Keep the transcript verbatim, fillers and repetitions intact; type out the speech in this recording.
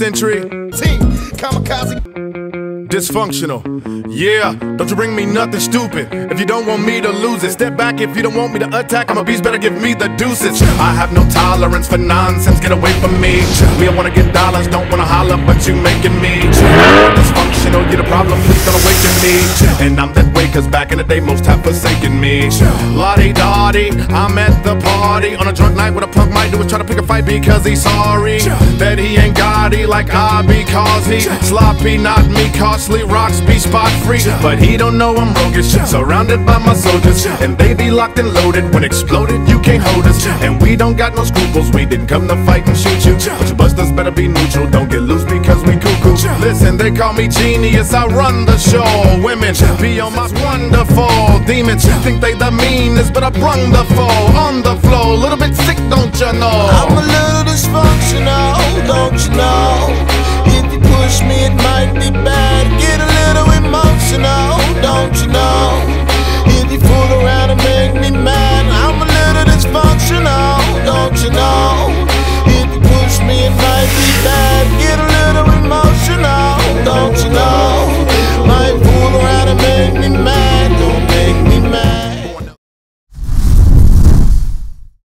entry. Team Kamikaze. Dysfunctional. Yeah, don't you bring me nothing stupid. If you don't want me to lose it, step back. If you don't want me to attack, I'm a beast, better give me the deuces. I have no tolerance for nonsense, get away from me. We don't wanna get dollars, don't wanna holler, but you making me dysfunctional. You're the problem, please don't awaken me. And I'm that way, cause back in the day, most have forsaken me. La-di-da-di, I'm at the party on a drunk night. What a punk might do is try to pick a fight because he's sorry that he ain't Gotti like I, because he sloppy, not me, costly rocks be spot free. But he don't know I'm roguish, surrounded by my soldiers, and they be locked and loaded. When exploded, you can't hold us, and we don't got no scruples. We didn't come to fight and shoot you, but you busters better be neutral. Don't get loose because we cuckoo. Listen, they call me genius, I run the show. Women be on my wonderful. Demons think they the meanest, but I brung the foe on the floor. A little bit sick, don't you know? I'm a little dysfunctional,